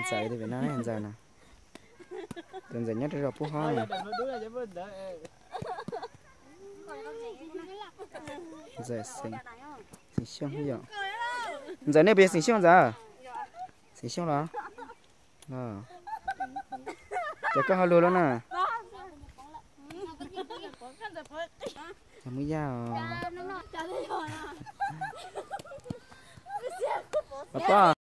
chạy thì phải nói hiện giờ nè đơn giản nhất là phú hoa này giờ sinh xương bây giờ giờ này bây giờ sinh xương giờ sinh xương là giờ có hallo luôn nè mới ra papa